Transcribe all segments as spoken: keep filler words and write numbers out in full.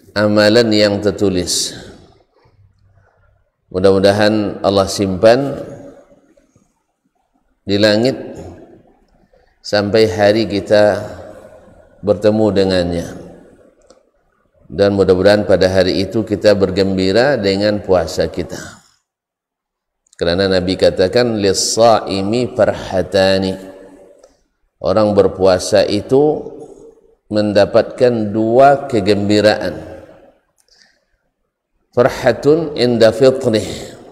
amalan yang tertulis. Mudah-mudahan Allah simpan di langit sampai hari kita bertemu dengannya, dan mudah-mudahan pada hari itu kita bergembira dengan puasa kita, karena Nabi katakan lis-shaimi farhatani, orang berpuasa itu mendapatkan dua kegembiraan. Farhatun inda fitrih,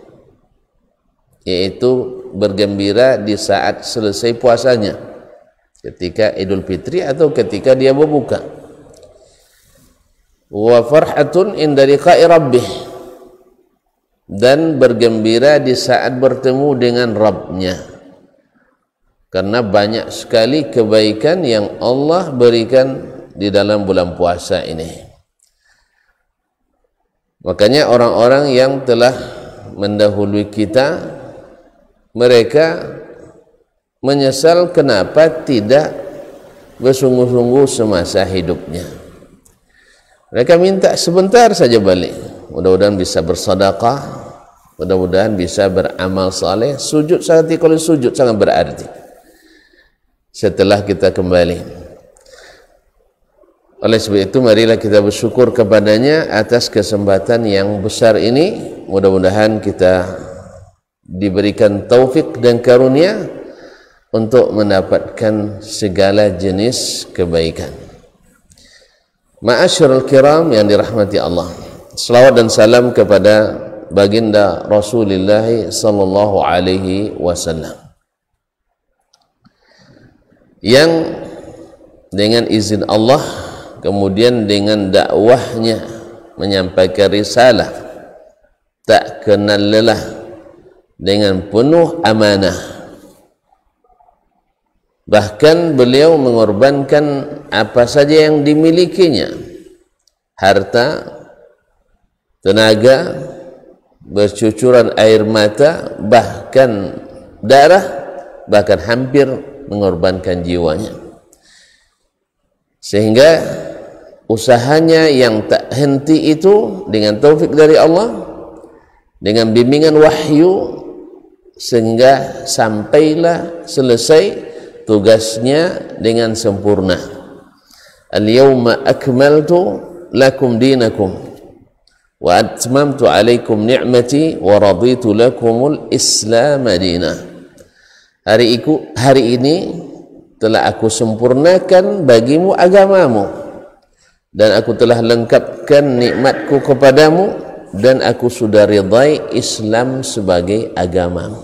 yaitu bergembira di saat selesai puasanya, ketika Idul Fitri atau ketika dia berbuka. Wa farhatun inda liqa'i rabbih, dan bergembira di saat bertemu dengan Rabbnya, karena banyak sekali kebaikan yang Allah berikan di dalam bulan puasa ini. Makanya orang-orang yang telah mendahului kita, mereka menyesal kenapa tidak bersungguh-sungguh semasa hidupnya. Mereka minta sebentar saja balik, mudah-mudahan bisa bersedekah, mudah-mudahan bisa beramal saleh. Sujud saat kalau sujud sangat berarti setelah kita kembali. Oleh sebab itu marilah kita bersyukur kepadanya atas kesempatan yang besar ini. Mudah-mudahan kita diberikan taufik dan karunia untuk mendapatkan segala jenis kebaikan. Ma'asyiral kiram yang dirahmati Allah, selawat dan salam kepada baginda Rasulullah sallallahu alaihi wasallam yang dengan izin Allah, kemudian dengan dakwahnya menyampaikan risalah tak kenal lelah dengan penuh amanah. Bahkan beliau mengorbankan apa saja yang dimilikinya, harta, tenaga, bercucuran air mata, bahkan darah, bahkan hampir mengorbankan jiwanya, sehingga usahanya yang tak henti itu dengan taufik dari Allah, dengan bimbingan wahyu, sehingga sampailah selesai tugasnya dengan sempurna. Al-yawma akmaltu lakum dinakum wa atmamtu alaikum ni'mati wa raditu lakumul islam madina. Hari iku, hari ini telah aku sempurnakan bagimu agamamu, dan aku telah lengkapkan nikmatku kepadamu, dan aku sudah ridai Islam sebagai agamamu.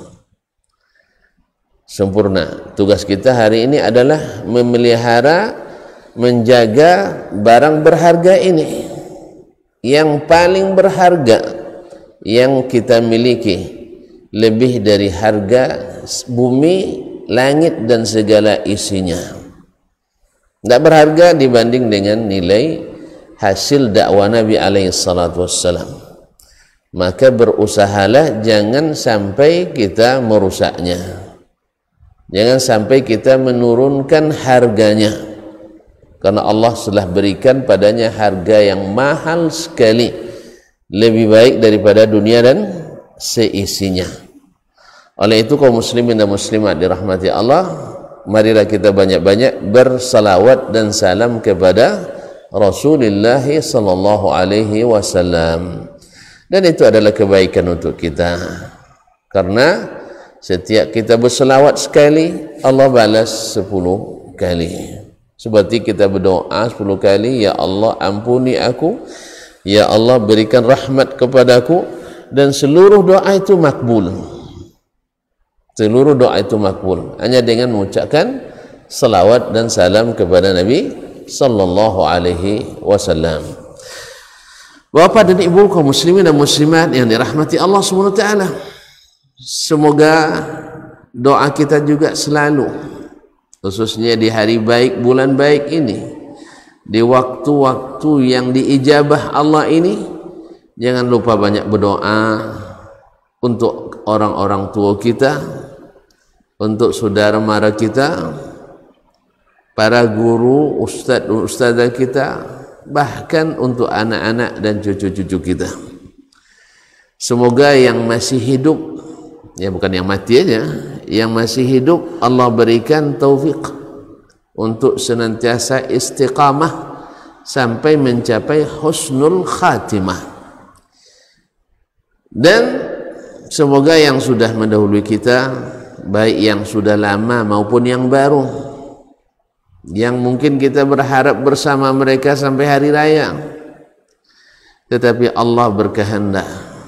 Sempurna. Tugas kita hari ini adalah memelihara, menjaga barang berharga ini, yang paling berharga yang kita miliki, lebih dari harga bumi, langit dan segala isinya. Tidak berharga dibanding dengan nilai hasil dakwah Nabi alaihi salatu wassalam. Maka berusahalah jangan sampai kita merusaknya, jangan sampai kita menurunkan harganya, karena Allah telah berikan padanya harga yang mahal sekali, lebih baik daripada dunia dan seisinya. Oleh itu kaum muslimin dan muslimat dirahmati Allah, marilah kita banyak-banyak bersalawat dan salam kepada Rasulullah sallallahu alaihi wasallam. Dan itu adalah kebaikan untuk kita, karena setiap kita berselawat sekali, Allah balas sepuluh kali. Seperti kita berdoa sepuluh kali, ya Allah ampuni aku, ya Allah berikan rahmat kepadaku, dan seluruh doa itu makbul. Seluruh doa itu makbul hanya dengan mengucapkan salawat dan salam kepada Nabi sallallahu alaihi wasallam. Bapak dan Ibu kaum muslimin dan muslimat yang dirahmati Allah Subhanahu wa taala, semoga doa kita juga selalu, khususnya di hari baik, bulan baik ini, di waktu-waktu yang diijabah Allah ini, jangan lupa banyak berdoa untuk orang-orang tua kita, untuk saudara mara kita, para guru, ustaz dan ustazah kita, bahkan untuk anak-anak dan cucu-cucu kita. Semoga yang masih hidup, ya bukan yang mati aja, yang masih hidup Allah berikan taufik untuk senantiasa istiqamah sampai mencapai husnul khatimah. Dan semoga yang sudah mendahului kita, baik yang sudah lama maupun yang baru, yang mungkin kita berharap bersama mereka sampai hari raya, tetapi Allah berkehendak.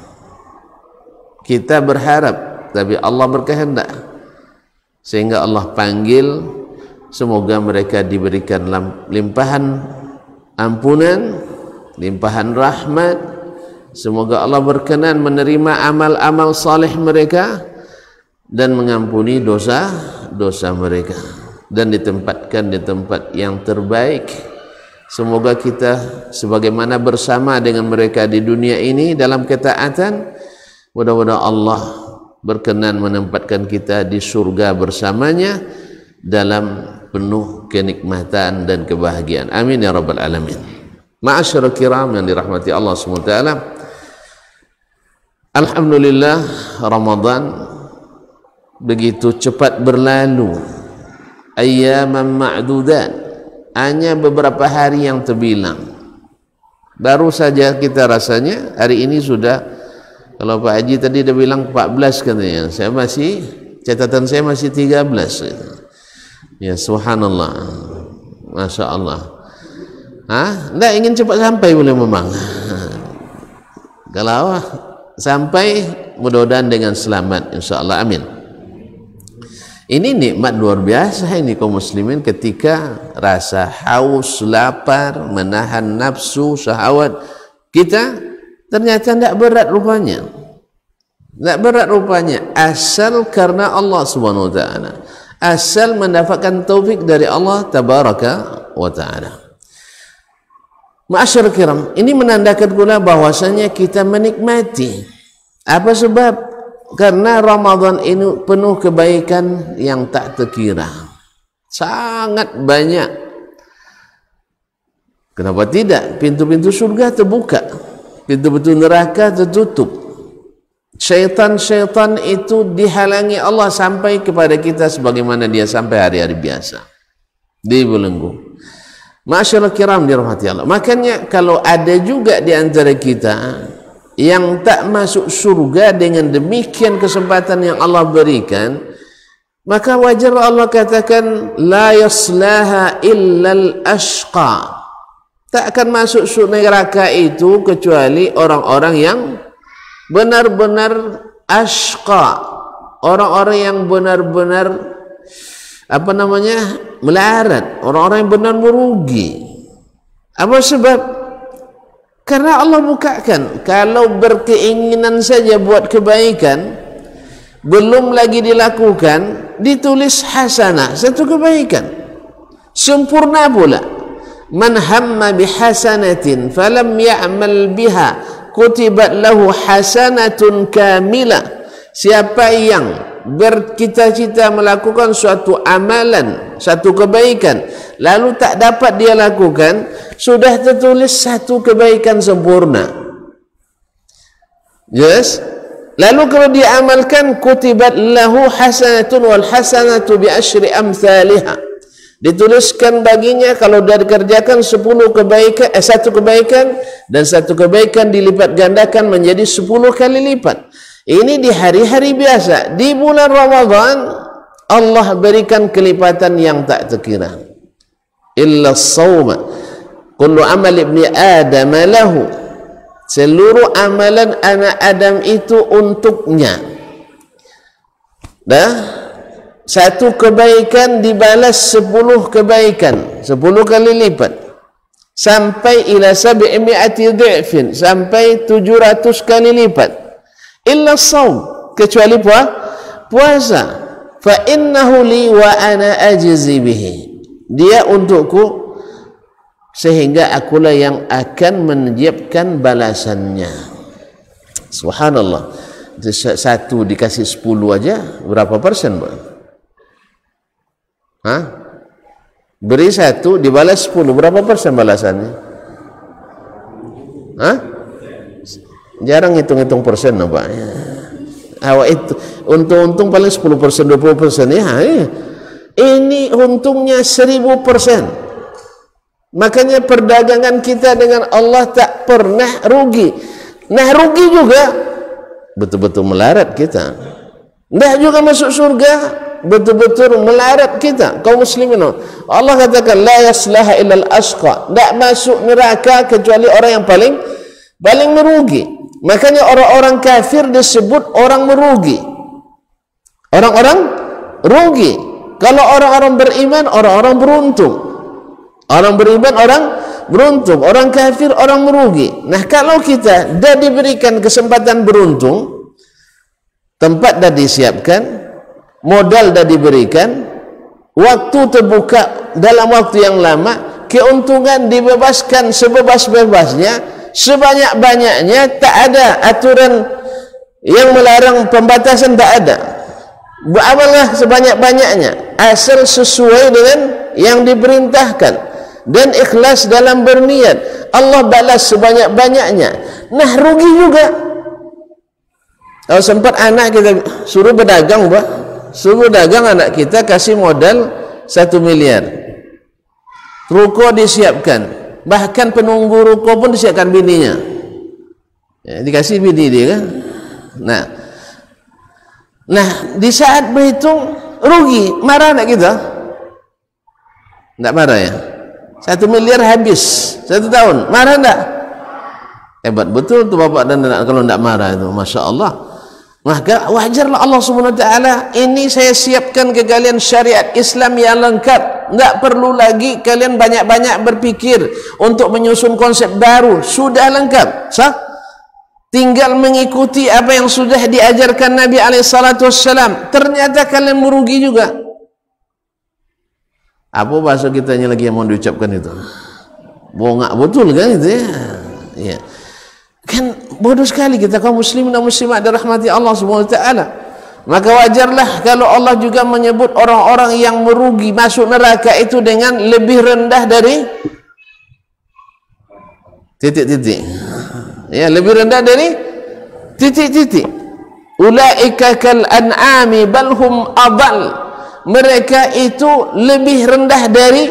Kita berharap, tapi Allah berkehendak, sehingga Allah panggil. Semoga mereka diberikan limpahan ampunan, limpahan rahmat. Semoga Allah berkenan menerima amal-amal saleh mereka dan mengampuni dosa-dosa mereka, dan ditempatkan di tempat yang terbaik. Semoga kita sebagaimana bersama dengan mereka di dunia ini dalam ketaatan, mudah-mudahan Allah berkenan menempatkan kita di surga bersamanya dalam penuh kenikmatan dan kebahagiaan. Amin ya rabbal alamin. Ma'asyiral kiram yang dirahmati Allah subhanahu wa taala, alhamdulillah Ramadan begitu cepat berlalu. Ayyaman ma'dudan, hanya beberapa hari yang terbilang. Baru saja kita rasanya hari ini sudah, kalau Pak Haji tadi dia bilang empat belas katanya, saya masih, catatan saya masih tiga belas. Ya subhanallah, masya Allah. Hah? Nggak ingin cepat sampai boleh memang. Kalau sampai mudah-mudahan dengan selamat, insya Allah, amin. Ini nikmat luar biasa ini kaum muslimin, ketika rasa haus, lapar, menahan nafsu, syahwat kita ternyata tidak berat rupanya. Tidak berat rupanya, asal karena Allah subhanahu wa ta'ala, asal mendapatkan taufik dari Allah tabaraka wa ta'ala. Ma'asyar kiram, ini menandakan pula bahwasanya kita menikmati. Apa sebab? Karena Ramadan ini penuh kebaikan yang tak terkira, sangat banyak. Kenapa tidak? Pintu-pintu surga terbuka, pintu-pintu neraka tertutup. Syaitan-syaitan itu dihalangi Allah sampai kepada kita sebagaimana dia sampai hari-hari biasa, dibelenggu. Masyaallah kiram dirahmati Allah. Makanya kalau ada juga di antara kita yang tak masuk surga dengan demikian kesempatan yang Allah berikan, maka wajar Allah katakan la yaslaha illal ashqa. Tak akan masuk neraka itu kecuali orang-orang yang benar-benar ashqa, orang-orang yang benar-benar apa namanya melarat, orang-orang yang benar merugi. Apa sebab? Karena Allah bukakan, kalau berkeinginan saja buat kebaikan, belum lagi dilakukan, ditulis hasanah, satu kebaikan sempurna pula. Man hamma bihasanatin falam ya'mal biha kutibat lahu hasanatun kamilah. Siapa yang bercita-cita melakukan suatu amalan, satu kebaikan, lalu tak dapat dia lakukan, sudah tertulis satu kebaikan sempurna. Yes. Lalu kalau dia amalkan, kutibat lahu hasanatun wal hasanatu bi asyri amsalihha. Dituliskan baginya kalau dia dikerjakan sepuluh kebaikan, eh, satu kebaikan, dan satu kebaikan dilipat gandakan menjadi sepuluh kali lipat. Ini di hari-hari biasa. Di bulan Ramadan Allah berikan kelipatan yang tak terkira. Illa as-sawma kullu amal ibni Adam lahu. Seluruh amalan anak Adam itu untuknya. Dah, satu kebaikan dibalas sepuluh kebaikan, sepuluh kali lipat, sampai ila sab'imi'ati dhi'fin, sampai tujuh ratus kali lipat. Illa as-sawm, kecuali puasa. Fa innahu li wa ana ajzi bihi. Dia untukku, sehingga akulah yang akan menyiapkan balasannya. Subhanallah. Satu dikasih sepuluh aja, berapa persen, Pak? Hah? Beri satu, dibalas sepuluh, berapa persen balasannya? Hah? Jarang hitung-hitung persen apa? Awak itu untung-untung paling sepuluh persen, dua puluh persen ya. Ini untungnya seribu persen. Makanya perdagangan kita dengan Allah tak pernah rugi. Nah rugi juga betul-betul melarat kita. Nah juga masuk surga betul-betul melarat kita kaum muslimin. Allah katakan la yaslaha illal asqa, tidak masuk neraka kecuali orang yang paling paling merugi. Makanya orang-orang kafir disebut orang merugi, orang-orang rugi. Kalau orang-orang beriman, orang-orang beruntung. Orang beriman orang beruntung, orang kafir orang merugi. Nah kalau kita dah diberikan kesempatan beruntung, tempat dah disiapkan, modal dah diberikan, waktu terbuka dalam waktu yang lama, keuntungan dibebaskan sebebas-bebasnya, sebanyak-banyaknya, tak ada aturan yang melarang, pembatasan tak ada. Beramallah sebanyak-banyaknya asal sesuai dengan yang diperintahkan dan ikhlas dalam berniat, Allah balas sebanyak-banyaknya. Nah rugi juga. Kalau sempat anak kita suruh berdagang, Pak, suruh dagang anak kita, kasih modal satu miliar, ruko disiapkan, bahkan penunggu ruko pun disiapkan bininya, ya, dikasih bini dia kan. Nah, nah di saat berhitung rugi, marah anak kita? Tidak marah ya? Satu miliar habis satu tahun, marah enggak? Hebat betul tuh bapak dan anak kalau enggak marah itu, masya Allah. Maka wajarlah Allah subhanahu wa taala, ini saya siapkan ke kalian syariat Islam yang lengkap, enggak perlu lagi kalian banyak-banyak berpikir untuk menyusun konsep baru, sudah lengkap, sah? Tinggal mengikuti apa yang sudah diajarkan Nabi alaihi salatu wassalam. Ternyata kalian merugi juga. Apa bahasa kitanya lagi yang mau diucapkan itu? Bongak betul kan itu ya? Ya. Kan bodoh sekali kita kaum muslimin dan muslimat dirahmati Allah subhanahu wa taala. Maka wajarlah kalau Allah juga menyebut orang-orang yang merugi masuk neraka itu dengan lebih rendah dari titik-titik. Ya, lebih rendah dari titik-titik. Ulaika kal an'ami bal hum adall. Mereka itu lebih rendah dari,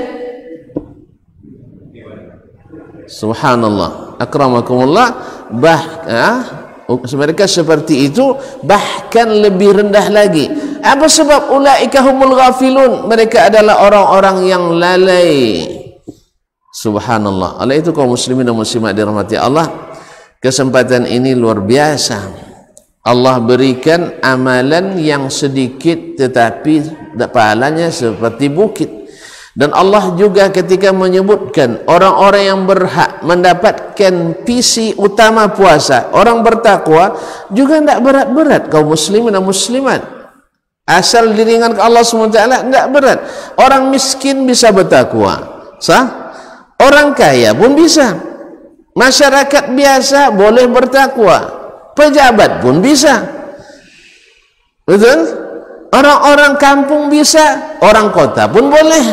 subhanallah, akramakumullah, bah, ah, mereka seperti itu, bahkan lebih rendah lagi. Apa sebab? Ulaika humul ghafilun, mereka adalah orang-orang yang lalai. Subhanallah. Oleh itu kaum muslimin dan muslimat dirahmati Allah, kesempatan ini luar biasa. Allah berikan amalan yang sedikit tetapi pahalanya seperti bukit. Dan Allah juga ketika menyebutkan orang-orang yang berhak mendapatkan visi utama puasa, orang bertakwa, juga tidak berat-berat kaum muslimin dan muslimat. Asal diringankan Allah subhanahu wa taala, tidak berat. Orang miskin bisa bertakwa, sah? Orang kaya pun bisa. Masyarakat biasa boleh bertakwa. Pejabat pun bisa, betul? Orang-orang kampung bisa, orang kota pun boleh.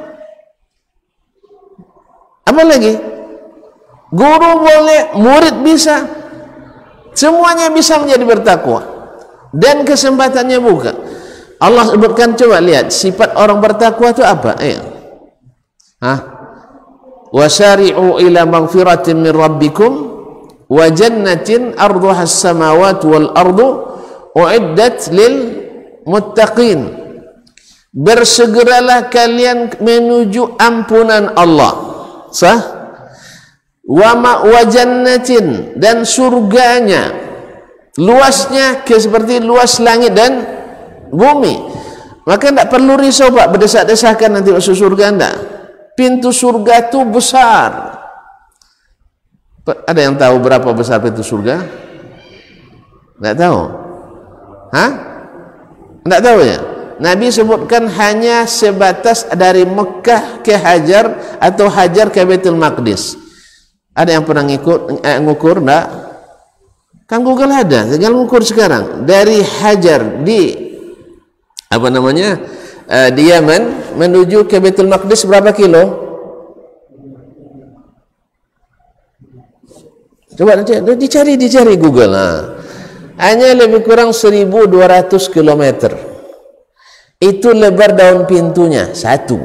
Apa lagi? Guru boleh, murid bisa, semuanya bisa menjadi bertakwa dan kesempatannya buka. Allah sebutkan, coba lihat sifat orang bertakwa itu apa? Eh, hah? Wasari'u ila maghfiratin min rabbikum wa jannatin arduha as-samawati wal ardu uiddat lil muttaqin. Bersegeralah kalian menuju ampunan Allah, sah? Wa ma wa jannatin, dan surganya luasnya seperti luas langit dan bumi. Maka tidak perlu risau Pak, berdesak-desakan nanti masuk surga. Anda pintu surga itu besar. Ada yang tahu berapa besar pintu surga? Tidak tahu? Hah? Tidak tahu ya? Nabi sebutkan hanya sebatas dari Mekah ke Hajar atau Hajar ke Baitul Maqdis. Ada yang pernah ngikut eh, ngukur? Tidak? Kan Google ada, tinggal ngukur sekarang. Dari Hajar di apa namanya uh, di Yaman menuju ke Baitul Maqdis berapa kilo? Coba nanti dicari dicari Google. Nah, hanya lebih kurang seribu dua ratus kilometer. Itu lebar daun pintunya satu.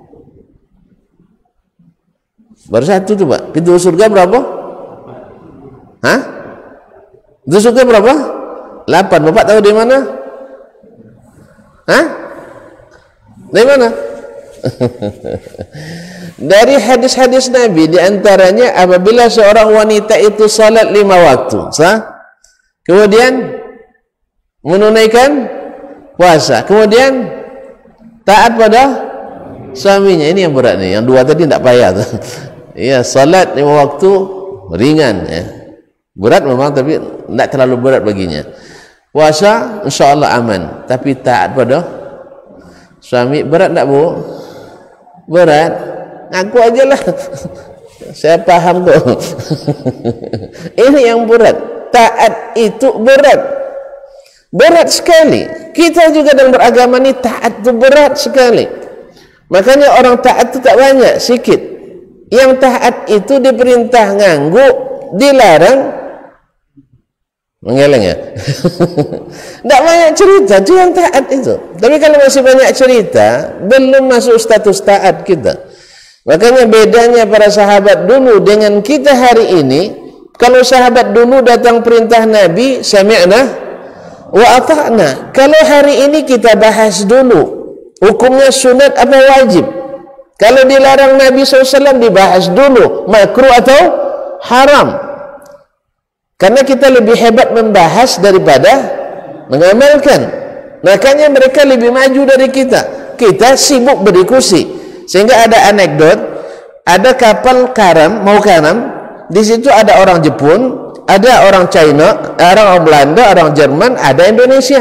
Baru satu coba. Pintu surga berapa? Hah? Pintu surga berapa? delapan. Bapak tahu di mana? Hah? Dari mana? Dari hadis-hadis Nabi, diantaranya apabila seorang wanita itu salat lima waktu, sah? Kemudian menunaikan puasa, kemudian taat pada suaminya. Ini yang berat nih, yang dua tadi tidak payah tuh. Iya, salat lima waktu ringan ya. Berat memang tapi tidak terlalu berat baginya. Puasa insya Allah aman, tapi taat pada suami berat tak Bu? Berat. Aku aja lah. Saya paham tuh. Ini yang berat. Taat itu berat. Berat sekali. Kita juga dalam beragama ini taat itu berat sekali. Makanya orang taat itu tak banyak, sedikit. Yang taat itu diperintah nganggu, dilarang menggeleng ya. Tidak banyak cerita itu yang taat itu. Tapi kalau masih banyak cerita, belum masuk status taat kita. Makanya bedanya para sahabat dulu dengan kita hari ini. Kalau sahabat dulu datang perintah Nabi, sami'na wa ata'na. Kalau hari ini kita bahas dulu hukumnya sunat apa wajib. Kalau dilarang Nabi shallallahu alaihi wasallam dibahas dulu makruh atau haram. Karena kita lebih hebat membahas daripada mengamalkan. Makanya mereka lebih maju dari kita. Kita sibuk berdiskusi. Sehingga ada anekdot, ada kapal karam, mau karam, di situ ada orang Jepun, ada orang China, orang Belanda, orang Jerman, ada Indonesia.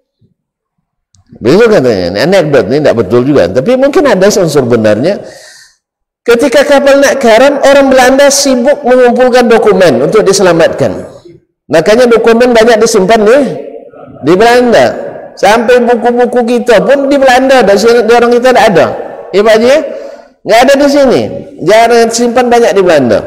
Begitu katanya. Ini anekdot, ini tidak betul juga. Tapi mungkin ada unsur benarnya. Ketika kapal nak karam, orang Belanda sibuk mengumpulkan dokumen untuk diselamatkan. Makanya dokumen banyak disimpan nih di Belanda. Sampai buku-buku kita pun di Belanda, di orang kita tidak ada. Ya Pak Haji, nggak ada di sini. Jangan simpan banyak di Belanda.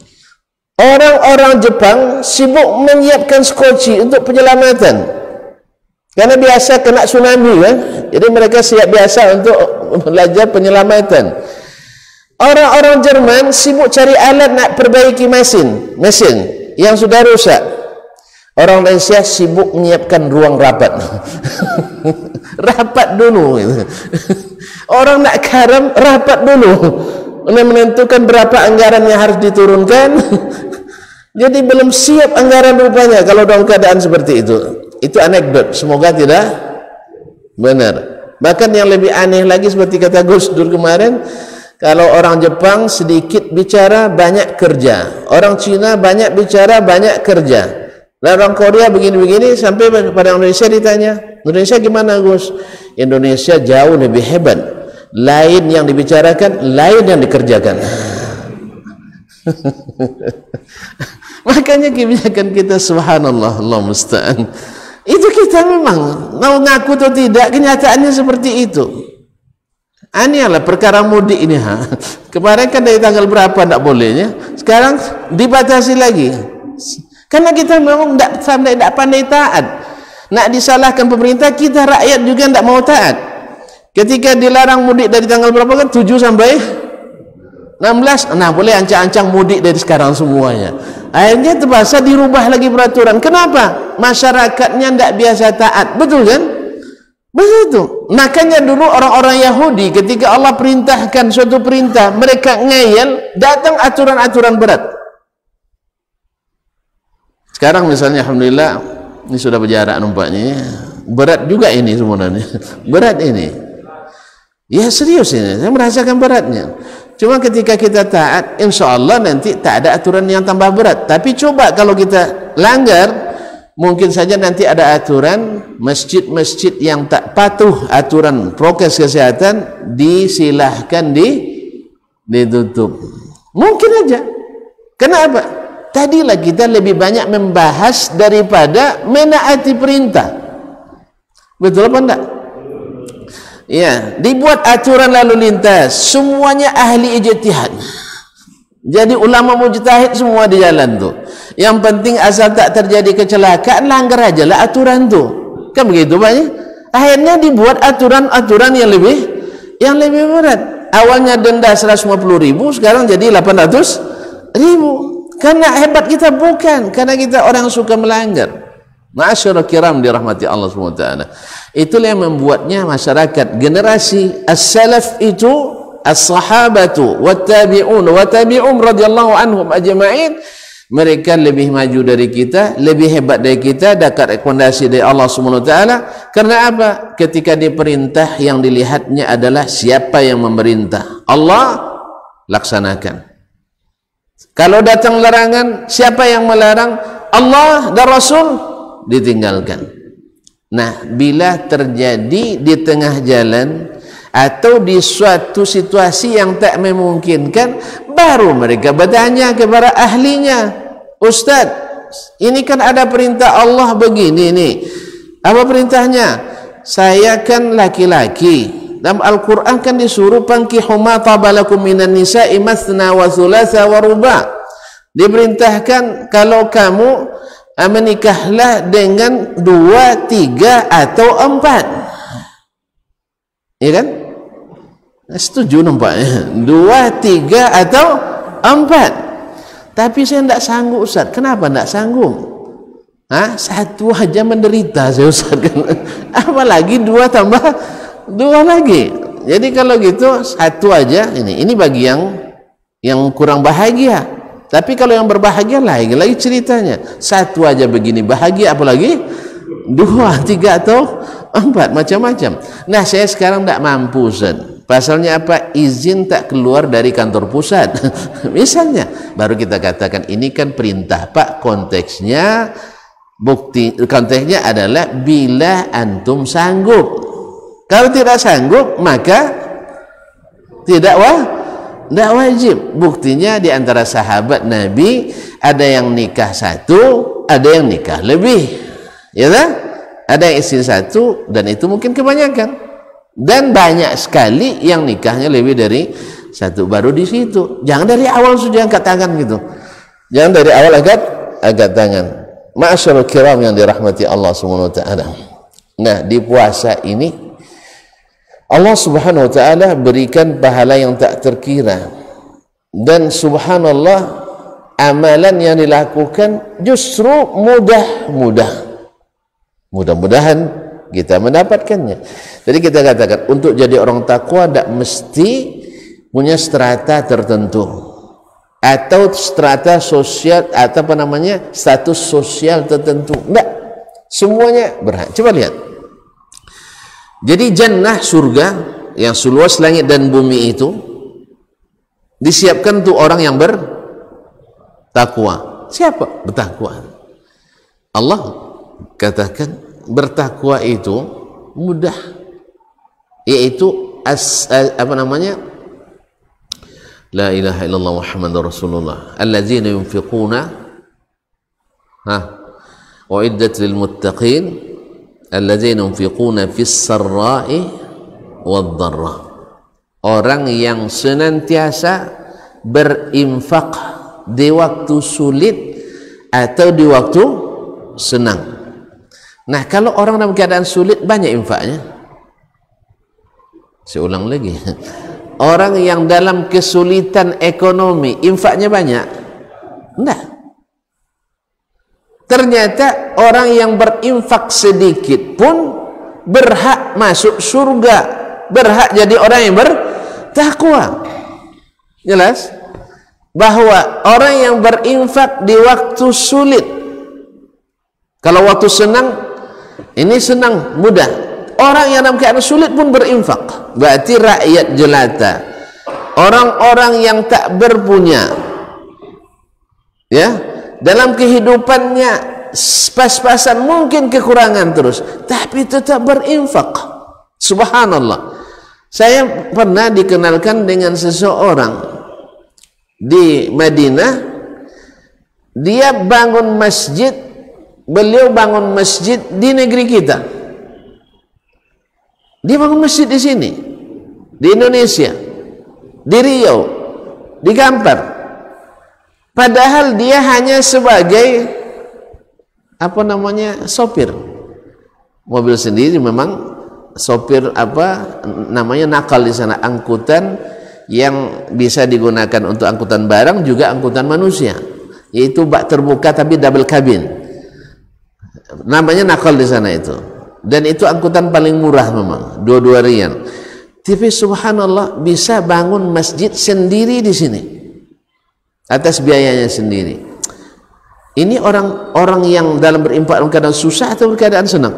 Orang-orang Jepang sibuk menyiapkan skoci untuk penyelamatan. Karena biasa kena tsunami kan, jadi mereka siap biasa untuk belajar penyelamatan. Orang-orang Jerman sibuk cari alat nak perbaiki mesin, mesin yang sudah rusak. Orang Malaysia sibuk menyiapkan ruang rapat. Rapat dulu. Orang nak karam rapat dulu, menentukan berapa anggaran yang harus diturunkan. Jadi belum siap anggaran rupanya kalau dalam keadaan seperti itu. Itu anekdot, semoga tidak benar. Bahkan yang lebih aneh lagi seperti kata Gus Dur kemarin, kalau orang Jepang sedikit bicara banyak kerja, orang Cina banyak bicara banyak kerja. Dan orang Korea begini-begini, sampai pada Indonesia ditanya, Indonesia gimana Gus? Indonesia jauh lebih hebat. Lain yang dibicarakan, lain yang dikerjakan. Makanya kebijakan kita subhanallah, Allah musta'an. Itu kita memang mau ngaku atau tidak, kenyataannya seperti itu. Aneh lah perkara mudik ini. Ha? Kemarin kan dari tanggal berapa tidak bolehnya, sekarang dibatasi lagi. Karena kita memang tidak pandai, tidak pandai taat. Nak disalahkan pemerintah, kita rakyat juga tidak mau taat. Ketika dilarang mudik dari tanggal berapa kan? tujuh sampai enam belas. Nah boleh ancang-ancang mudik dari sekarang semuanya. Akhirnya terpaksa dirubah lagi peraturan. Kenapa? Masyarakatnya tidak biasa taat. Betul kan? Begitu. Makanya dulu orang-orang Yahudi ketika Allah perintahkan suatu perintah, mereka ngeyel, datang aturan-aturan berat. Sekarang misalnya alhamdulillah ini sudah berjarak nampaknya, berat juga ini sebenarnya. Berat ini. Ya serius ini, saya merasakan beratnya. Cuma ketika kita taat, insya Allah nanti tak ada aturan yang tambah berat. Tapi coba kalau kita langgar, mungkin saja nanti ada aturan masjid-masjid yang tak patuh aturan prokes kesehatan disilahkan di ditutup. Mungkin aja. Kenapa? Tadilah kita lebih banyak membahas daripada menaati perintah. Betul apa enggak? Ya, dibuat aturan lalu lintas, semuanya ahli ijtihad. Jadi ulama mujtahid semua di jalan tuh. Yang penting asal tak terjadi kecelakaan, langgar aja lah aturan tuh. Kan begitu banyak. Akhirnya dibuat aturan-aturan yang lebih yang lebih berat. Awalnya denda seratus lima puluh ribu, sekarang jadi delapan ratus ribu. Karena hebat kita bukan, karena kita orang suka melanggar. Ma'asyarul kiram dirahmati Allah subhanahu wa taala. Itulah yang membuatnya masyarakat generasi as-salaf itu, as-sahabatu wat-tabi'un wa tabi'um radhiyallahu anhum ajma'in, mereka lebih maju dari kita, lebih hebat dari kita, dapat rekomendasi dari Allah subhanahu wa taala. Karena apa? Ketika diperintah, yang dilihatnya adalah siapa yang memerintah. Allah laksanakan. Kalau datang larangan, siapa yang melarang? Allah dan Rasul, ditinggalkan. Nah, bila terjadi di tengah jalan atau di suatu situasi yang tak memungkinkan, baru mereka bertanya kepada ahlinya, Ustaz, ini kan ada perintah Allah begini nih, apa perintahnya? Saya kan laki-laki, dalam Al-Quran kan disuruh pankihu ma tabalakum minan nisa'i mathna wa thulatha wa ruba'. Diperintahkan kalau kamu menikahlah dengan dua, tiga atau empat. Ya kan? Setuju nampaknya. Dua, tiga atau empat. Tapi saya tidak sanggup, Ustaz. Kenapa tidak sanggup? Hah? Satu aja menderita saya, Ustaz. Apalagi dua tambah dua lagi. Jadi kalau gitu satu aja ini. Ini bagi yang yang kurang bahagia. Tapi kalau yang berbahagia lagi lagi ceritanya. Satu aja begini bahagia, apalagi dua, tiga atau empat, macam-macam. Nah, saya sekarang tidak mampu, Ustaz. Pasalnya apa? Izin tak keluar dari kantor pusat. Misalnya, baru kita katakan ini kan perintah, Pak. Konteksnya, bukti konteksnya adalah bila antum sanggup. Kalau tidak sanggup, maka tidak wah, tidak wajib. Buktinya di antara sahabat Nabi ada yang nikah satu, ada yang nikah lebih, ya tak? Ada yang istri satu, dan itu mungkin kebanyakan. Dan banyak sekali yang nikahnya lebih dari satu. Baru di situ. Jangan dari awal sudah angkat tangan gitu. Jangan dari awal angkat angkat tangan. Ma'asyarul kiram yang dirahmati Allah subhanahu wa taala. Nah, di puasa ini Allah subhanahu wa ta'ala berikan pahala yang tak terkira, dan subhanallah amalan yang dilakukan justru mudah-mudah. Mudah-mudahan kita mendapatkannya. Jadi kita katakan untuk jadi orang takwa tidak mesti punya strata tertentu atau strata sosial atau apa namanya status sosial tertentu. Tidak, semuanya berhak. Coba lihat. Jadi jannah, surga yang seluas langit dan bumi itu disiapkan untuk orang yang bertakwa. Siapa bertakwa? Allah katakan bertakwa itu mudah, yaitu as, apa namanya, la ilaha illallah Muhammadur Rasulullah allazina yunfiquna ha wa iddat lil muttaqin alladzina yunfiquna fis sarra'i wad dharra. Orang yang senantiasa berinfak di waktu sulit atau di waktu senang. Nah, kalau orang dalam keadaan sulit banyak infaknya. Saya ulang lagi. Orang yang dalam kesulitan ekonomi infaknya banyak? Enggak. Ternyata orang yang berinfak sedikit pun berhak masuk surga, berhak jadi orang yang bertakwa. Jelas? Bahwa orang yang berinfak di waktu sulit, kalau waktu senang, ini senang, mudah. Orang yang dalam keadaan sulit pun berinfak, berarti rakyat jelata, orang-orang yang tak berpunya, ya, dalam kehidupannya pas-pasan, mungkin kekurangan terus, tapi tetap berinfak. Subhanallah. Saya pernah dikenalkan dengan seseorang di Madinah. Dia bangun masjid, beliau bangun masjid di negeri kita. Dia bangun masjid di sini, di Indonesia, di Riau, di Kampar. padahal dia hanya sebagai apa namanya sopir mobil sendiri. Memang sopir apa namanya nakal di sana, angkutan yang bisa digunakan untuk angkutan barang juga angkutan manusia, yaitu bak terbuka tapi double cabin, namanya nakal di sana itu. Dan itu angkutan paling murah memang, dua-dua rian. Tapi subhanallah bisa bangun masjid sendiri di sini atas biayanya sendiri. Ini orang-orang yang dalam berinfak dalam keadaan susah atau keadaan senang?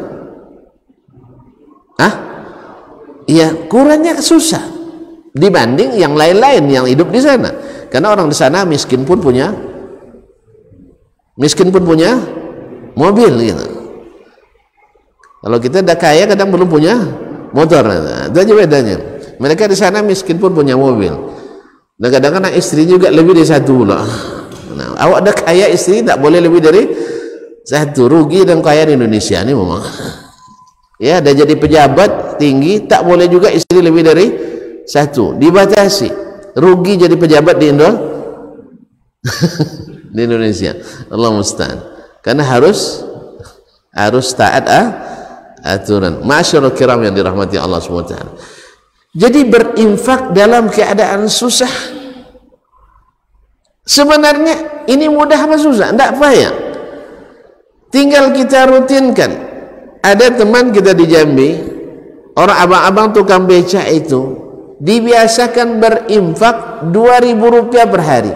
Hah? Iya, kurangnya susah dibanding yang lain-lain yang hidup di sana. Karena orang di sana miskin pun punya miskin pun punya mobil gitu. Kalau kita dah kaya kadang belum punya motor. Nah, itu aja bedanya. Mereka di sana miskin pun punya mobil. Dan kadang-kadang istri juga lebih dari satu pula. Nah, awak dah kaya istri tak boleh lebih dari satu. Rugi dan kaya di Indonesia ini memang. Ya, dah jadi pejabat tinggi tak boleh juga istri lebih dari satu. Dibatasi. Rugi jadi pejabat di Indo di Indonesia. Allah musta'an. Karena harus harus taat ah, aturan. Masyaallah kiram yang dirahmati Allah subhanahu wa taala. Jadi berinfak dalam keadaan susah. Sebenarnya ini mudah apa susah? Tidak payah. Tinggal kita rutinkan. Ada teman kita di Jambi, orang abang-abang tukang beca itu dibiasakan berinfak dua ribu rupiah per hari.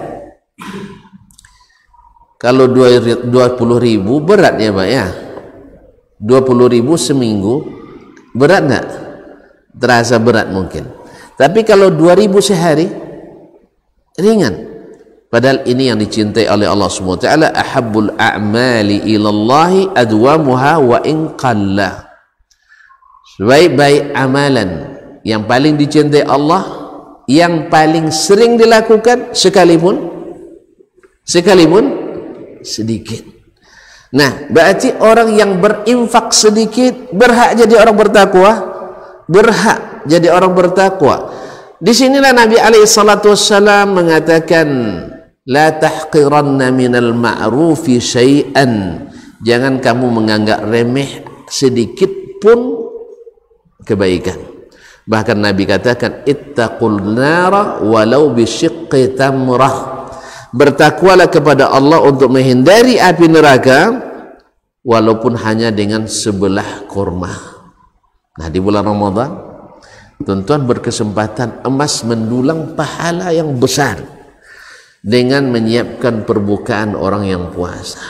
Kalau dua puluh ribu berat ya Pak ya. dua puluh ribu seminggu berat enggak? Terasa berat mungkin. Tapi kalau dua ribu sehari ringan. Padahal ini yang dicintai oleh Allah subhanahu wa taala, ahabbul a'mali ilallahi adwamuha wa in qalla. Sebaik-baik amalan yang paling dicintai Allah, yang paling sering dilakukan sekalipun sekalipun sedikit. Nah, berarti orang yang berinfak sedikit berhak jadi orang bertakwa, berhak jadi orang bertakwa. Di sinilah Nabi alaihi salatu wassalam mengatakan, la tahqiranna minal ma'rufi syai'an. Jangan kamu menganggap remeh sedikit pun kebaikan. Bahkan Nabi katakan, ittaqul nara walau bisyiqqi tamrah. Bertakwalah kepada Allah untuk menghindari api neraka walaupun hanya dengan sebelah kurma. Nah, di bulan Ramadan tuan-tuan berkesempatan emas mendulang pahala yang besar dengan menyiapkan perbukaan orang yang puasa.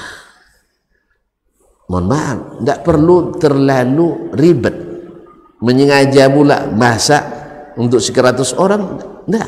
Mohon maaf, tidak perlu terlalu ribet menyengaja pula masak untuk sekeratus orang. Tidak.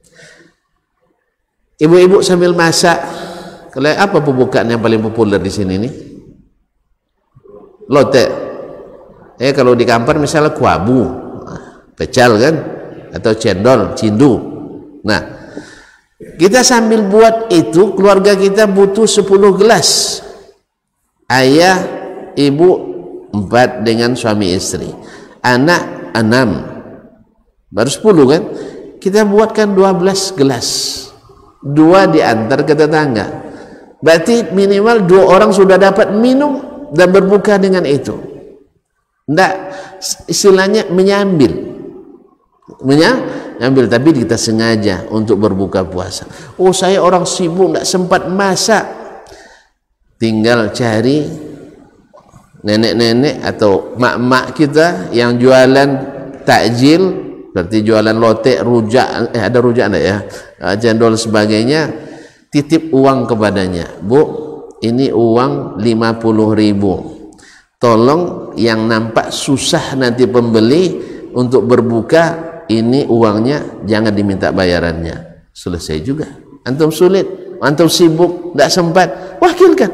Ibu-ibu sambil masak. Kalau apa perbukaan yang paling populer di sini nih? Lotek. Eh kalau di Kampar misalnya kuabu, pecal kan, atau cendol, cindu. Nah, kita sambil buat itu, keluarga kita butuh sepuluh gelas. Ayah, ibu empat dengan suami istri, anak enam, baru sepuluh kan? Kita buatkan dua belas gelas, dua diantar ke tetangga. Berarti minimal dua orang sudah dapat minum dan berbuka dengan itu. Tidak, istilahnya menyambil. Menyambil, tapi kita sengaja untuk berbuka puasa. Oh, saya orang sibuk tidak sempat masak. Tinggal cari nenek-nenek atau mak-mak kita yang jualan takjil, berarti jualan lotek, rujak, eh ada rujak enggak ya, cendol sebagainya, titip uang kepadanya. Bu, ini uang lima puluh ribu, tolong yang nampak susah nanti pembeli untuk berbuka, ini uangnya, jangan diminta bayarannya. Selesai juga. Antum sulit, antum sibuk, tidak sempat, wakilkan.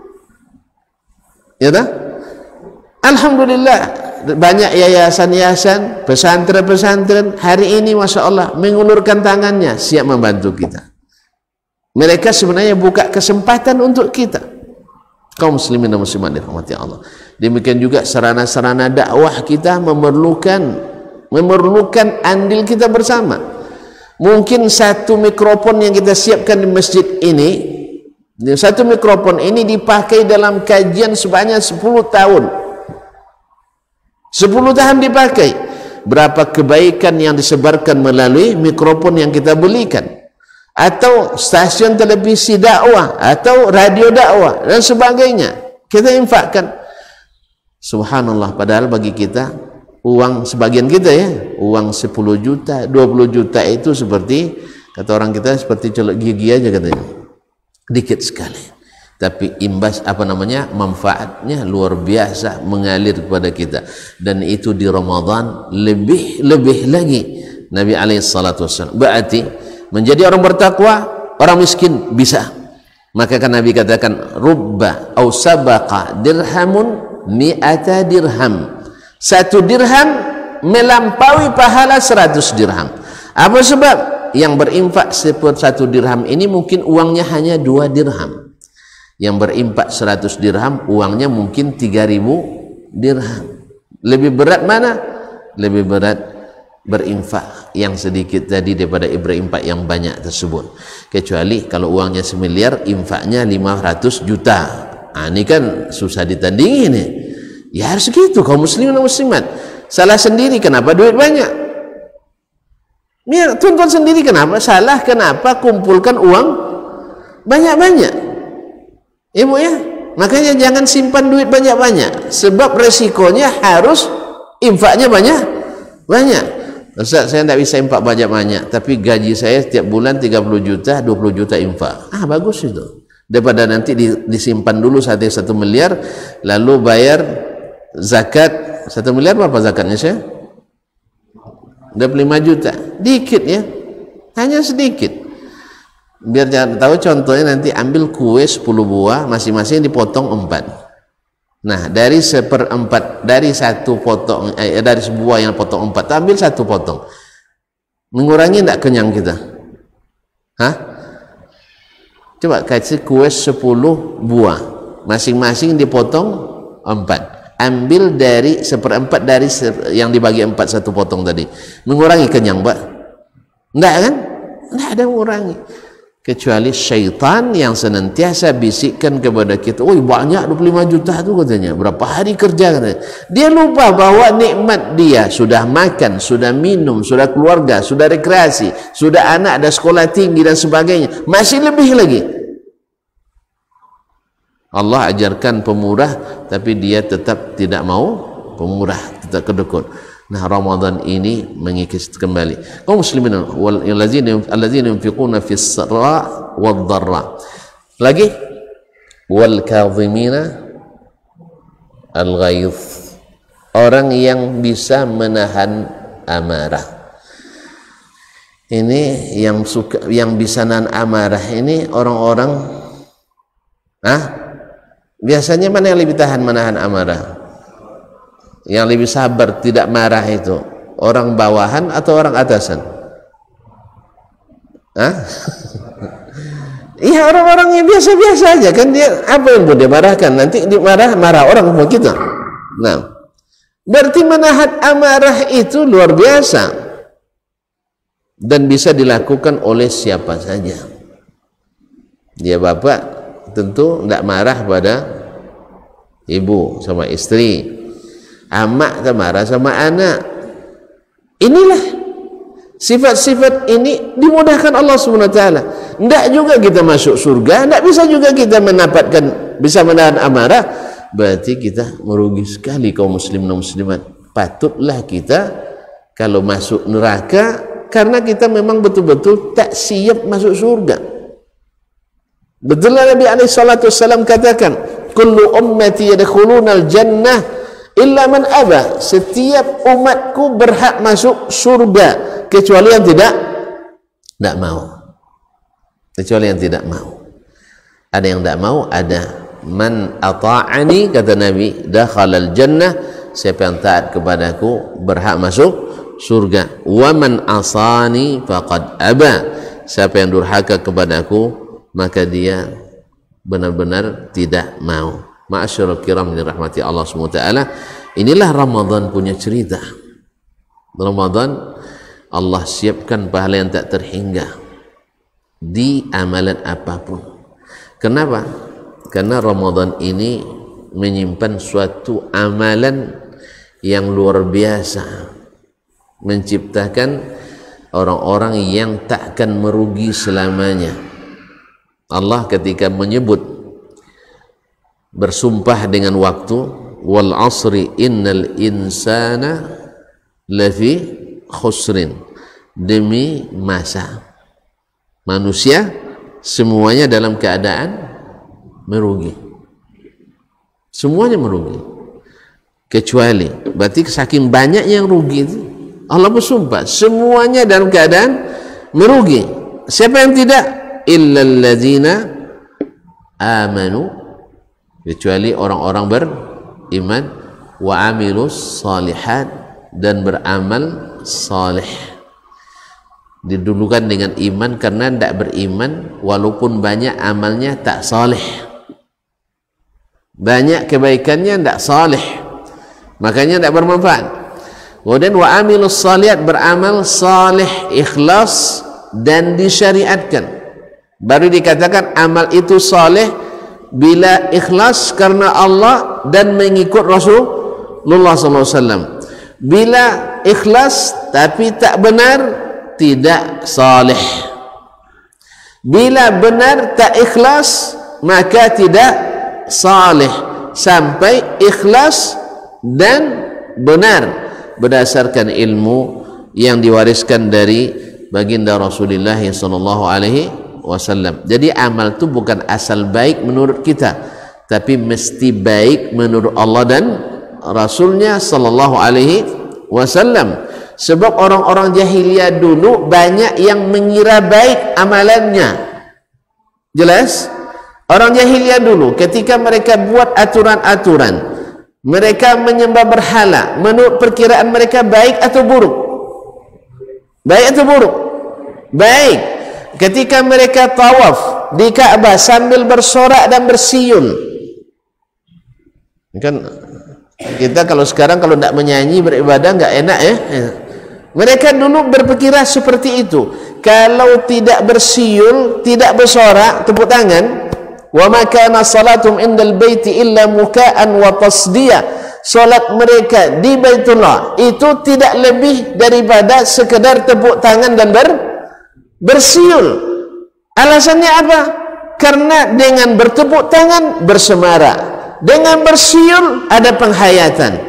Ya tak? Alhamdulillah, banyak yayasan-yayasan, pesantren-pesantren hari ini masya Allah mengulurkan tangannya, siap membantu kita. Mereka sebenarnya buka kesempatan untuk kita, kaum muslimin dan muslimat dirahmati Allah. Demikian juga sarana-sarana dakwah kita memerlukan memerlukan andil kita bersama. Mungkin satu mikrofon yang kita siapkan di masjid ini, satu mikrofon ini dipakai dalam kajian sebanyak sepuluh tahun. sepuluh tahun dipakai. Berapa kebaikan yang disebarkan melalui mikrofon yang kita belikan, atau stasiun televisi dakwah, atau radio dakwah dan sebagainya, kita infakkan. Subhanallah, padahal bagi kita uang sebagian kita ya, uang sepuluh juta, dua puluh juta itu seperti kata orang kita seperti colok gigi aja katanya, dikit sekali. Tapi imbas apa namanya manfaatnya luar biasa mengalir kepada kita, dan itu di Ramadan lebih lebih lagi. Nabi alaihi salatu wassalam berarti menjadi orang bertakwa, orang miskin bisa. Maka kan Nabi katakan rubba au sabaqa dirhamun mi'ata dirham, satu dirham melampaui pahala seratus dirham. Apa sebab? Yang berinfak satu dirham ini mungkin uangnya hanya dua dirham. Yang berimpak seratus dirham uangnya mungkin tiga ribu dirham. Lebih berat mana? Lebih berat berinfak yang sedikit tadi daripada berinfak yang banyak tersebut. Kecuali kalau uangnya semiliar, infaknya lima ratus juta. Nah, ini kan susah ditandingi nih. Ya harus gitu kaum muslimin dan muslimat. Salah sendiri kenapa duit banyak? Ya, tuntut sendiri kenapa? Salah kenapa kumpulkan uang banyak-banyak? Ibu ya, makanya jangan simpan duit banyak-banyak, sebab resikonya harus infaknya banyak-banyak. Ustaz, saya tidak bisa infak banyak-banyak, tapi gaji saya setiap bulan tiga puluh juta, dua puluh juta infak. Ah, bagus itu. Daripada nanti disimpan dulu satu satu miliar, lalu bayar zakat satu miliar. Berapa zakatnya saya? dua puluh lima juta. Dikit ya, hanya sedikit. Biar jangan tahu, contohnya nanti ambil kue sepuluh buah, masing-masing dipotong empat. Nah, dari seperempat, dari satu potong, eh, dari sebuah yang potong empat, ambil satu potong. Mengurangi tidak kenyang kita? Hah? Coba kasih kue sepuluh buah, masing-masing dipotong empat. Ambil dari seperempat dari yang dibagi empat satu potong tadi. Mengurangi kenyang, Pak? Enggak kan? Enggak ada mengurangi. Kecuali syaitan yang senantiasa bisikkan kepada kita, "Woi, banyak dua puluh lima juta itu," katanya. Berapa hari kerja katanya. Dia lupa bahwa nikmat dia sudah makan, sudah minum, sudah keluarga, sudah rekreasi, sudah anak, ada sekolah tinggi dan sebagainya. Masih lebih lagi. Allah ajarkan pemurah, tapi dia tetap tidak mau pemurah, tetap kedekut. Nah, Ramadan ini mengikis kembali kaum muslimin allazina allazina yunfiquna fis sarra wad dharra. Lagi wal kadhimina al ghaidh, orang yang bisa menahan amarah. Ini yang suka, yang bisa nahan amarah ini orang-orang, ah biasanya mana yang lebih tahan menahan amarah? Yang lebih sabar tidak marah itu orang bawahan atau orang atasan? Hah? Iya, orang-orang yang biasa-biasa aja kan, dia apa yang mau dia marahkan? Nanti dimarah marah orang sama kita. Nah, berarti menahan amarah itu luar biasa dan bisa dilakukan oleh siapa saja. Dia bapak tentu tidak marah pada ibu sama istri, amak tak marah sama anak. Inilah sifat-sifat ini dimudahkan Allah subhanahu wa taala. Tidak juga kita masuk surga, tidak bisa juga kita mendapatkan bisa menahan amarah. Berarti kita merugi sekali kaum muslim dan muslimat. Patutlah kita kalau masuk neraka karena kita memang betul-betul tak siap masuk surga. Betul Nabi alaihi salatu wassalam katakan, kullu ummati yadkhulunal jannah illa man aba, setiap umatku berhak masuk surga kecuali yang tidak tidak mau. Kecuali yang tidak mau. Ada yang tidak mau, ada man ata'ani, kata Nabi, dakhalal jannah, siapa yang taat kepadaku berhak masuk surga. Wa man asani faqad aba, siapa yang durhaka kepadaku maka dia benar-benar tidak mau. Ma'asyiral kiram dirahmati Allah subhanahu wa taala. Inilah Ramadan punya cerita. Ramadan Allah siapkan pahala yang tak terhingga di amalan apapun. Kenapa? Karena Ramadan ini menyimpan suatu amalan yang luar biasa, menciptakan orang-orang yang takkan merugi selamanya. Allah ketika menyebut, bersumpah dengan waktu, wal asri innal insana lafi khusrin, demi masa manusia semuanya dalam keadaan merugi, semuanya merugi, kecuali, berarti saking banyak yang rugi itu Allah bersumpah semuanya dalam keadaan merugi. Siapa yang tidak? Illal ladzina amanu, kecuali orang-orang beriman, wa amilus salihat, dan beramal salih. Didulukan dengan iman karena tidak beriman walaupun banyak amalnya tak salih, banyak kebaikannya tidak salih, makanya tidak bermanfaat. Kemudian wa amilus salihat, beramal salih, ikhlas dan disyariatkan. Baru dikatakan amal itu salih bila ikhlas karena Allah dan mengikut Rasulullah sallallahu alaihi wasallam. Bila ikhlas tapi tak benar, tidak salih. Bila benar tak ikhlas, maka tidak salih. Sampai ikhlas dan benar berdasarkan ilmu yang diwariskan dari baginda Rasulullah sallallahu alaihi wasallam. Jadi amal itu bukan asal baik menurut kita, tapi mesti baik menurut Allah dan Rasulnya sallallahu alaihi wasallam. Sebab orang-orang jahiliyah dulu banyak yang mengira baik amalannya. Jelas? Orang jahiliyah dulu ketika mereka buat aturan-aturan, mereka menyembah berhala, menurut perkiraan mereka baik atau buruk? Baik atau buruk? Baik. Ketika mereka tawaf di Ka'bah sambil bersorak dan bersiul, kan kita kalau sekarang kalau tidak menyanyi beribadah nggak enak ya. Mereka dulu berpikiran seperti itu. Kalau tidak bersiul, tidak bersorak, tepuk tangan, wa ma kana salatum indal baiti illa muka'an wa tasdiya, salat mereka di Baitullah itu tidak lebih daripada sekedar tepuk tangan dan ber, bersiul. Alasannya apa? Karena dengan bertepuk tangan bersemarak, dengan bersiul ada penghayatan.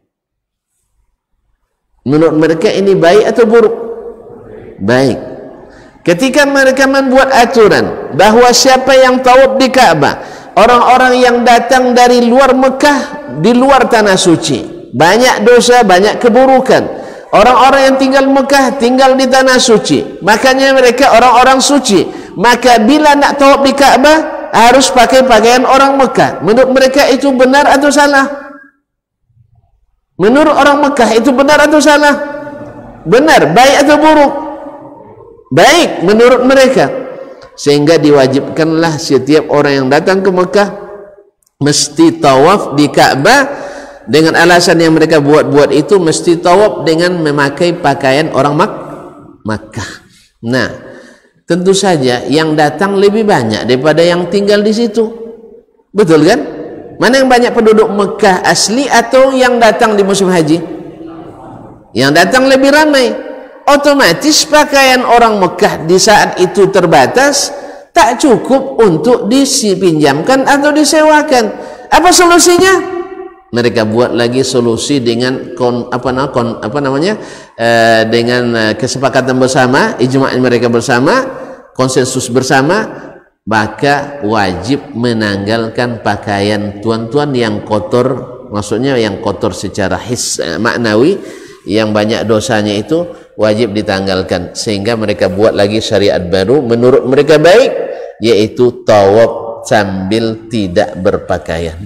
Menurut mereka ini baik atau buruk? Baik. Ketika mereka membuat aturan bahawa siapa yang tawaf di Ka'bah, orang-orang yang datang dari luar Mekah, di luar tanah suci, banyak dosa, banyak keburukan. Orang-orang yang tinggal Mekah tinggal di tanah suci, makanya mereka orang-orang suci. Maka bila nak tawaf di Ka'bah harus pakai pakaian orang Mekah. Menurut mereka itu benar atau salah? Menurut orang Mekah itu benar atau salah? Benar. Baik atau buruk? Baik menurut mereka. Sehingga diwajibkanlah setiap orang yang datang ke Mekah mesti tawaf di Ka'bah. Dengan alasan yang mereka buat-buat itu, mesti tawaf dengan memakai pakaian orang Mak Makkah. Nah, tentu saja yang datang lebih banyak daripada yang tinggal di situ. Betul kan? Mana yang banyak penduduk Mekah asli atau yang datang di musim haji? Yang datang lebih ramai. Otomatis pakaian orang Mekah di saat itu terbatas, tak cukup untuk dipinjamkan atau disewakan. Apa solusinya? Mereka buat lagi solusi dengan kon, apa, kon, apa namanya eh, dengan eh, kesepakatan bersama, ijma' mereka bersama, konsensus bersama. Maka wajib menanggalkan pakaian tuan-tuan yang kotor, maksudnya yang kotor secara his, eh, maknawi, yang banyak dosanya itu wajib ditanggalkan. Sehingga mereka buat lagi syariat baru menurut mereka baik, yaitu tawaf sambil tidak berpakaian.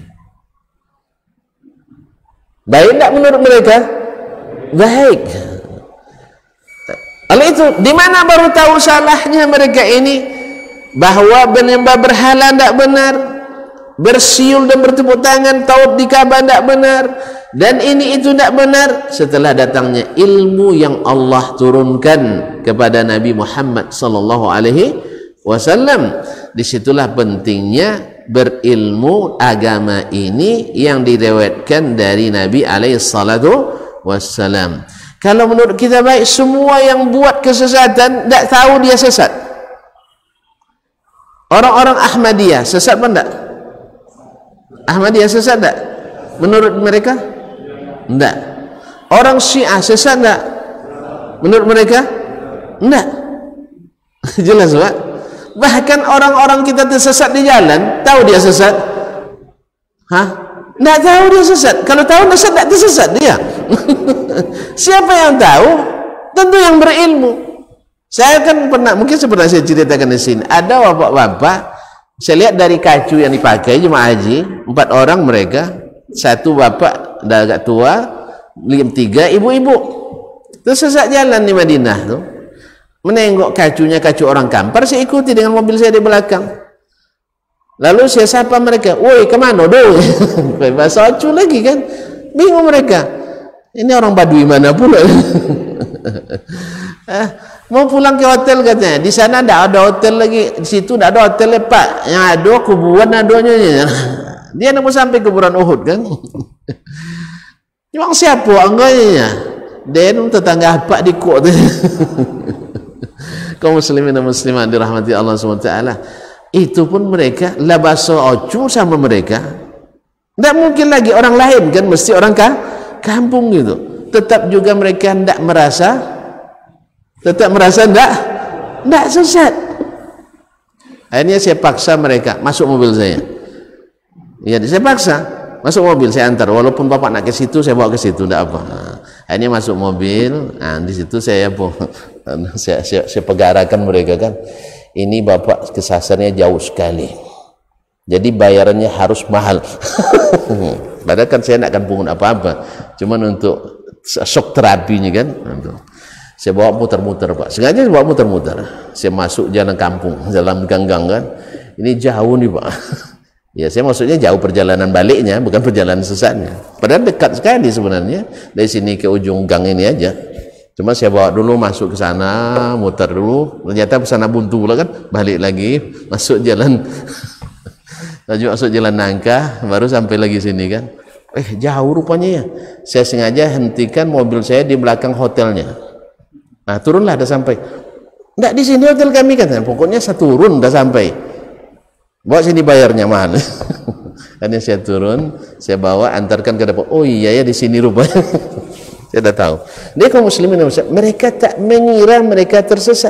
Baik tak menurut mereka? Baik. Oleh itu, di mana baru tahu salahnya mereka ini? Bahawa menyembah berhala tidak benar, bersiul dan bertepuk tangan tawaf di Ka'bah tidak benar, Dan ini itu tidak benar setelah datangnya ilmu yang Allah turunkan kepada Nabi Muhammad sallallahu alaihi wasallam. Disitulah pentingnya berilmu agama ini yang direwetkan dari Nabi alaihi salatu wassalam. Kalau menurut kita baik, semua yang buat kesesatan tidak tahu dia sesat. Orang-orang Ahmadiyah sesat apa tidak? Ahmadiyah sesat tidak? Menurut mereka? Tidak. Orang Syiah sesat tidak? Menurut mereka? Tidak. Jelas Pak? Bahkan orang-orang kita tersesat di jalan, tahu dia sesat? Hah? Tidak tahu dia sesat. Kalau tahu sesat, tidak tersesat dia. Siapa yang tahu? Tentu yang berilmu. Saya kan pernah, mungkin sebenarnya saya ceritakan di sini. Ada bapak-bapak, saya lihat dari kacu yang dipakai jemaah haji, empat orang mereka, satu bapak dah agak tua, tiga ibu-ibu. Tersesat jalan di Madinah tuh. Menengok kacunya kacu orang Kampar, saya ikuti dengan mobil saya di belakang. Lalu saya sapa mereka, woi kemana do? Bahasa Acu lagi kan, bingung mereka. Ini orang Badui mana pula? eh, mau pulang ke hotel katanya. Di sana tidak ada hotel lagi, di situ tidak ada hotel Pak. Yang ada kuburan adonya. Dia nak mau sampai kuburan Uhud kan? Memang siapa angganya? Dia tetangga apa di kok tu? Kaum muslimin dan muslimat dirahmati Allah subhanahu wa taala, itu pun mereka lah bahasa Acu sama mereka. Tidak mungkin lagi orang lain kan, mesti orang kah? Kampung gitu. Tetap juga mereka tidak merasa, tetap merasa tidak, tidak sesat. Akhirnya saya paksa mereka masuk mobil saya. Ya, saya paksa masuk mobil, saya antar. Walaupun bapak nak ke situ, saya bawa ke situ, tidak apa. Nah, akhirnya masuk mobil. Nah, di situ saya apa? saya, saya, saya pegarakan mereka kan. Ini bapak kesasarnya jauh sekali. Jadi bayarannya harus mahal. Padahal kan saya tidak akan pungut apa-apa. Cuman untuk shock terapinya kan. Saya bawa muter-muter Pak. Sengaja saya bawa muter-muter. Saya masuk jalan kampung, jalan ganggang kan. Ini jauh nih Pak. Ya saya maksudnya jauh perjalanan baliknya, bukan perjalanan sesatnya. Padahal dekat sekali sebenarnya dari sini ke ujung gang ini aja. Cuma saya bawa dulu masuk ke sana, muter dulu. Ternyata ke sana buntu pula kan, balik lagi masuk jalan, lanjut masuk jalan Nangka, baru sampai lagi sini kan. Eh jauh rupanya ya. Saya sengaja hentikan mobil saya di belakang hotelnya. Nah turunlah, dah sampai. Nggak di sini hotel kami kan. Pokoknya saya turun, dah sampai. Bawa sini bayarnya mahal. Akhirnya saya turun, saya bawa, antarkan ke depan. Oh iya ya di sini rupanya. Saya dah tahu. Dia kaum muslimin, mereka tak mengira mereka tersesat.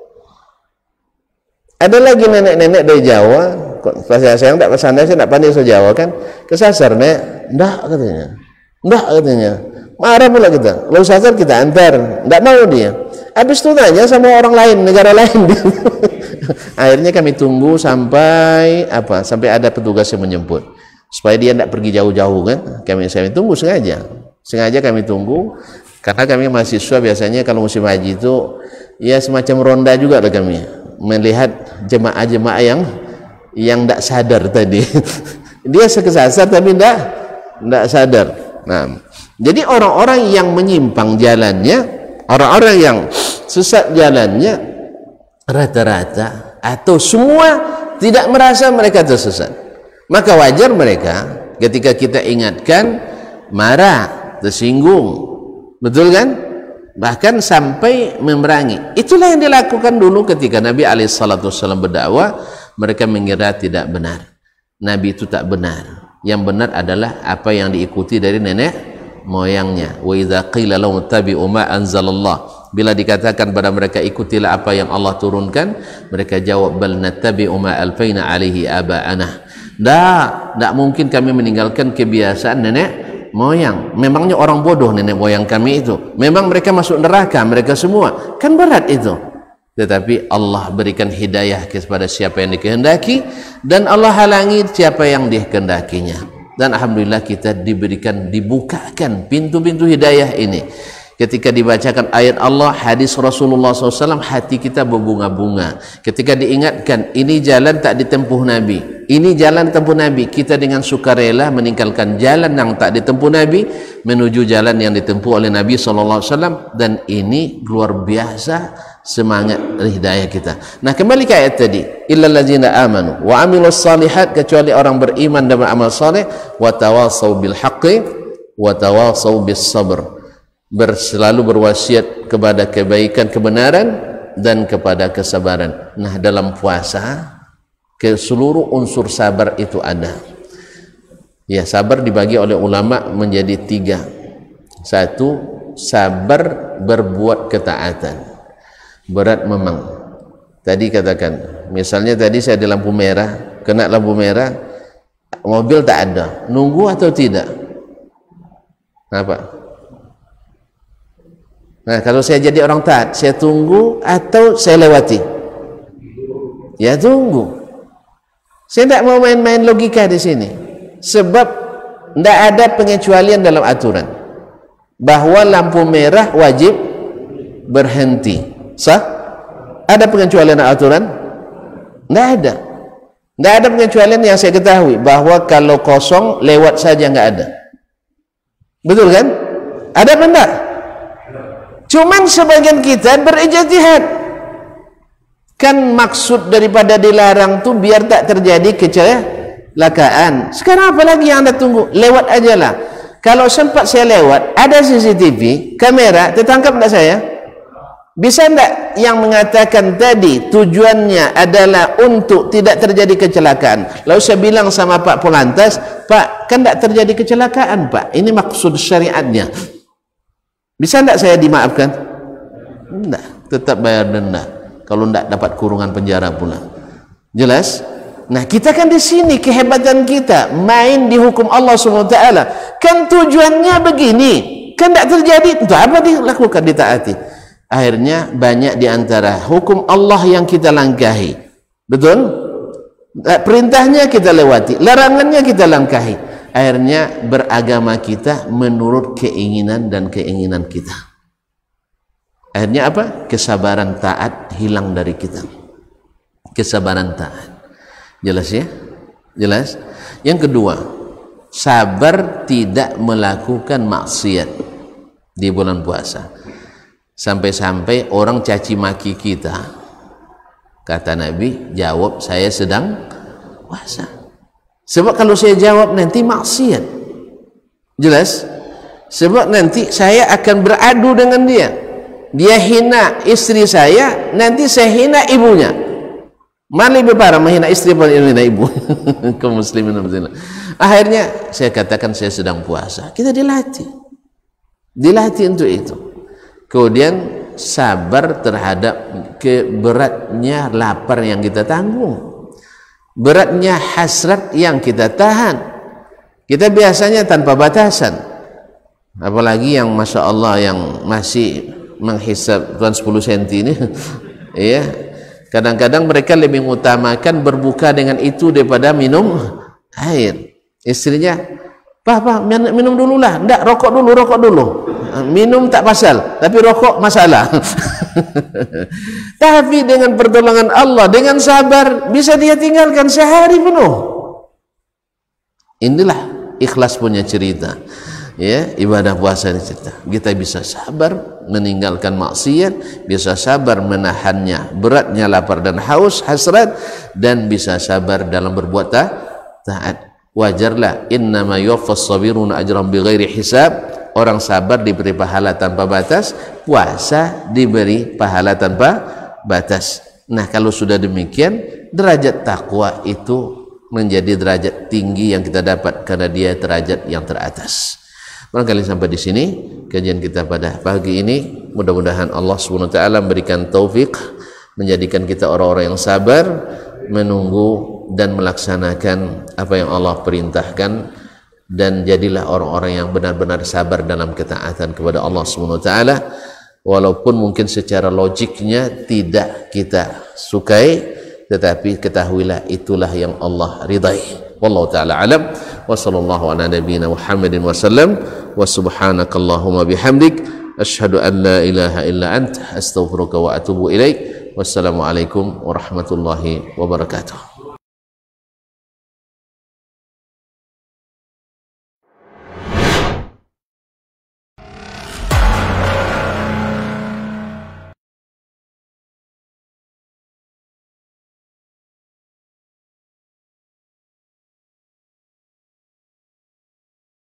Ada lagi nenek-nenek dari Jawa, saya sayang tak kesana, saya tak pandai so Jawa kan, kesasar nek, ndak katanya, ndak katanya, marah pula kita. Lalu sasar kita antar, ndak mau dia. Habis itu tanya sama orang lain, negara lain. Akhirnya kami tunggu sampai apa? Sampai ada petugas yang menjemput supaya dia tidak pergi jauh-jauh kan. Kami saya tunggu sengaja, sengaja kami tunggu karena kami mahasiswa biasanya kalau musim haji itu ya semacam ronda juga lah kami melihat jemaah-jemaah yang yang tidak sadar tadi. Dia sekesasar tapi tidak tidak sadar. Nah, jadi orang-orang yang menyimpang jalannya, orang-orang yang sesat jalannya rata-rata atau semua tidak merasa mereka tersesat. Maka wajar mereka ketika kita ingatkan marah, tersinggung, betul kan? Bahkan sampai memerangi. Itulah yang dilakukan dulu ketika Nabi alaihi salatu wasallam berdakwah. Mereka mengira tidak benar. Nabi itu tak benar. Yang benar adalah apa yang diikuti dari nenek moyangnya. Wa idza qila lahum tabi'u ma anzalallah, bila dikatakan pada mereka ikutilah apa yang Allah turunkan, mereka jawab bal nattabi'u ma alfaina alaihi aba'ana. Dah, tak mungkin kami meninggalkan kebiasaan nenek moyang. Memangnya orang bodoh nenek moyang kami itu. Memang mereka masuk neraka mereka semua. Kan berat itu. Tetapi Allah berikan hidayah kepada siapa yang dikehendaki dan Allah halangi siapa yang dikehendakinya. Dan alhamdulillah kita diberikan, dibukakan pintu-pintu hidayah ini. Ketika dibacakan ayat Allah, hadis Rasulullah shallallahu alaihi wasallam, hati kita berbunga-bunga. Ketika diingatkan, ini jalan tak ditempuh Nabi, ini jalan tempuh Nabi, kita dengan sukarela meninggalkan jalan yang tak ditempuh Nabi, menuju jalan yang ditempuh oleh Nabi shallallahu alaihi wasallam. Dan ini luar biasa semangat hidayah kita. Nah, kembali ke ayat tadi, illal ladzina amanu wa amilus salihat, kecuali orang beriman dan beramal saleh, wa tawasau bil haqqi wa tawasau bis sabr, selalu berwasiat kepada kebaikan, kebenaran, dan kepada kesabaran. Nah, dalam puasa ke seluruh unsur sabar itu ada. Ya, sabar dibagi oleh ulama menjadi tiga. Satu, sabar berbuat ketaatan. Berat memang. Tadi katakan, misalnya tadi saya di lampu merah, kena lampu merah, mobil tak ada, nunggu atau tidak? Apa? Nah, kalau saya jadi orang taat, saya tunggu atau saya lewati? Ya, tunggu. Saya tidak mau main-main logika di sini, sebab tidak ada pengecualian dalam aturan bahwa lampu merah wajib berhenti. Sah? Ada pengecualian aturan? Tidak ada. Tidak ada pengecualian yang saya ketahui bahwa kalau kosong lewat saja, nggak ada. Betul kan? Ada apa enggak? Cuman sebagian kita berijtihad. Kan maksud daripada dilarang tuh biar tak terjadi kecelakaan. Sekarang apa lagi yang Anda tunggu? Lewat aja lah. Kalau sempat saya lewat, ada C C T V, kamera, tertangkap enggak saya? Bisa enggak yang mengatakan tadi tujuannya adalah untuk tidak terjadi kecelakaan? Lalu saya bilang sama Pak Polantas, Pak, kan enggak terjadi kecelakaan, Pak. Ini maksud syariatnya. Bisa enggak saya dimaafkan? Enggak, tetap bayar denda. Kalau enggak dapat kurungan penjara pula. Jelas? Nah, kita kan di sini kehebatan kita main di hukum Allah subhanahu wa taala. Kan tujuannya begini, kan enggak terjadi, untuk apa dilakukan, ditaati? Akhirnya banyak di antara hukum Allah yang kita langkahi. Betul? Perintahnya kita lewati, larangannya kita langkahi. Akhirnya beragama kita menurut keinginan dan keinginan kita. Akhirnya apa? Kesabaran taat hilang dari kita. Kesabaran taat. Jelas ya? Jelas? Yang kedua, sabar tidak melakukan maksiat di bulan puasa. Sampai-sampai orang caci maki kita, kata Nabi, jawab saya sedang puasa. Sebab kalau saya jawab nanti maksiat. Jelas? Sebab nanti saya akan beradu dengan dia. Dia hina istri saya, nanti saya hina ibunya. Mana lebih parah, menghina istri atau menghina ibu? Kaum muslimin muslimat. Akhirnya saya katakan saya sedang puasa. Kita dilatih. Dilatih untuk itu. Kemudian sabar terhadap keberatnya lapar yang kita tanggung, beratnya hasrat yang kita tahan. Kita biasanya tanpa batasan, apalagi yang masya Allah yang masih menghisap tuan sepuluh senti ini, ya. Kadang-kadang mereka lebih mengutamakan berbuka dengan itu daripada minum air. Istrinya, Pak, Pak, minum dulu lah. Enggak, rokok dulu, rokok dulu. Minum tak pasal, tapi rokok masalah. Tapi dengan pertolongan Allah, dengan sabar, bisa dia tinggalkan sehari penuh. Inilah ikhlas punya cerita. Ya, ibadah puasa ini cerita. Kita bisa sabar meninggalkan maksiat, bisa sabar menahannya, beratnya lapar dan haus, hasrat, dan bisa sabar dalam berbuat taat. Wajarlah, innama yuwaffas sabiruna ajran bighairi hisab. Orang sabar diberi pahala tanpa batas, puasa diberi pahala tanpa batas. Nah, kalau sudah demikian, derajat takwa itu menjadi derajat tinggi yang kita dapat karena dia derajat yang teratas. Barangkali sampai di sini kajian kita pada pagi ini. Mudah-mudahan Allah subhanahu wa taala memberikan taufik, menjadikan kita orang-orang yang sabar, menunggu dan melaksanakan apa yang Allah perintahkan, dan jadilah orang-orang yang benar-benar sabar dalam ketaatan kepada Allah subhanahu wa taala, walaupun mungkin secara logiknya tidak kita sukai, tetapi ketahuilah itulah yang Allah ridai. Wallahu taala alam, wa sallallahu ala nabiyyina Muhammadin wa sallam, wa subhanakallahumma bihamdik asyhadu an la ilaha illa anta astaghfiruka wa atubu ilaik. Wassalamualaikum warahmatullahi wabarakatuh.